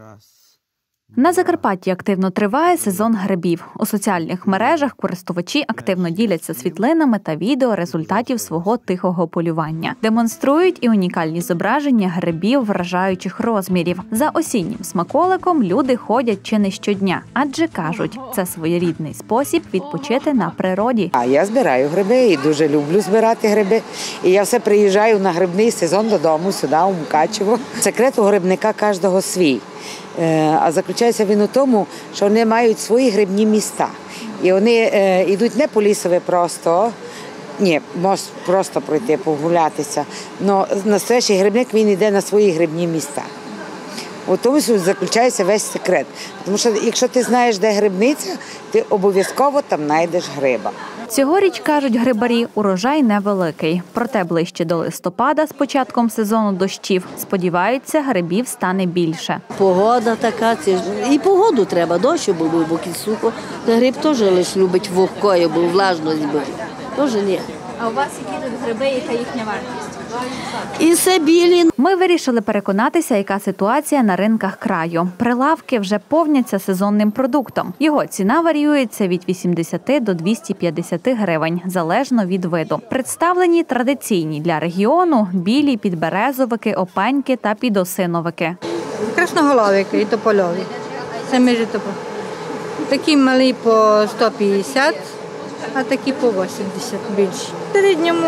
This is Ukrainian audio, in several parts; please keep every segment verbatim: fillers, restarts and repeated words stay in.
На Закарпатті активно триває сезон грибів. У соціальних мережах користувачі активно діляться світлинами та відео результатів свого тихого полювання. Демонструють і унікальні зображення грибів вражаючих розмірів. За осіннім смаколиком люди ходять чи не щодня, адже кажуть, це своєрідний спосіб відпочити на природі. А я збираю гриби і дуже люблю збирати гриби. І я все приїжджаю на грибний сезон додому, сюди, у Мукачево. Секрет у грибника кожного свій. А заключається він у тому, що вони мають свої грибні міста. І вони е, йдуть не по лісові просто, ні, можуть просто пройти, погулятися. Але настоящий грибник, він йде на свої грибні міста. У тому заключається весь секрет. Тому що якщо ти знаєш, де грибниця, ти обов'язково там знайдеш гриба. Цьогоріч, кажуть грибарі, урожай невеликий. Проте ближче до листопада, з початком сезону дощів, сподіваються, грибів стане більше. Погода така, це ж і погоду треба, дощ був, бо сухо. Та гриб теж лише любить вогкою, бо влажність був. Теж ні. А у вас які тут гриби, яка їхня вартість? І все білі. Ми вирішили переконатися, яка ситуація на ринках краю. Прилавки вже повняться сезонним продуктом. Його ціна варіюється від вісімдесяти до двохсот п'ятдесяти гривень, залежно від виду. Представлені традиційні для регіону білі підберезовики, опеньки та підосиновики. Красноголовики і топольові. Самі ж тополі. Такі малі по сто п'ятдесят, а такі по вісімдесят більші. В середньому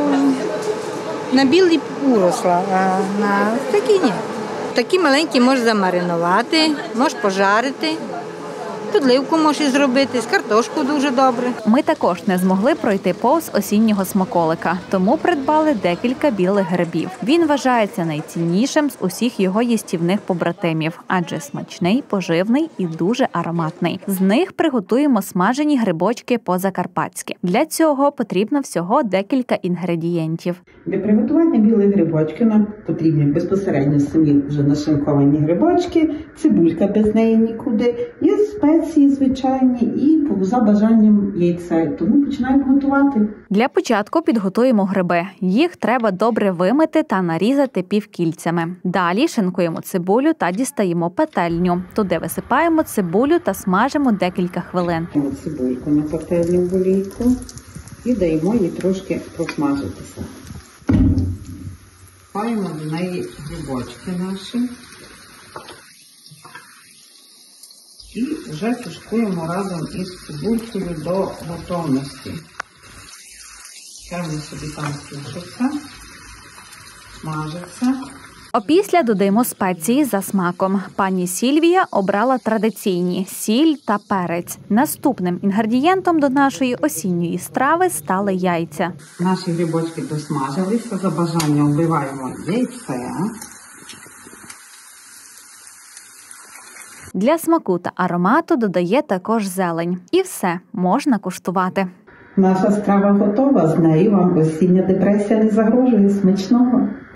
на білі уросла, а на такі ні. Такі маленькі можеш замаринувати, можеш пожарити, підливку можеш зробити, з картошку дуже добре. Ми також не змогли пройти повз осіннього смаколика, тому придбали декілька білих грибів. Він вважається найціннішим з усіх його їстівних побратимів, адже смачний, поживний і дуже ароматний. З них приготуємо смажені грибочки по-закарпатськи. Для цього потрібно всього декілька інгредієнтів. Для приготування білих грибочків нам потрібні безпосередньо самі вже нашинковані грибочки, цибулька, без неї нікуди, є спеції звичайні і за бажанням яйця. Тому починаємо готувати. Для початку підготуємо гриби. Їх треба добре вимити та нарізати півкільцями. Далі шинкуємо цибулю та дістаємо пательню. Туди висипаємо цибулю та смажимо декілька хвилин. Цибульку на пательню в олійку і даємо їй трошки просмажитися. Паємо до неї грибочки наші. І вже тушкуємо разом із цибулькою до готовності. Хай вони собі там тушаться, смажаться. Опісля додаємо спеції за смаком. Пані Сільвія обрала традиційні – сіль та перець. Наступним інгредієнтом до нашої осінньої страви стали яйця. Наші грибочки досмажилися, за бажанням вбиваємо яйце. Для смаку та аромату додає також зелень. І все, можна куштувати. Наша страва готова, з нею вам осіння депресія не загрожує. Смачного!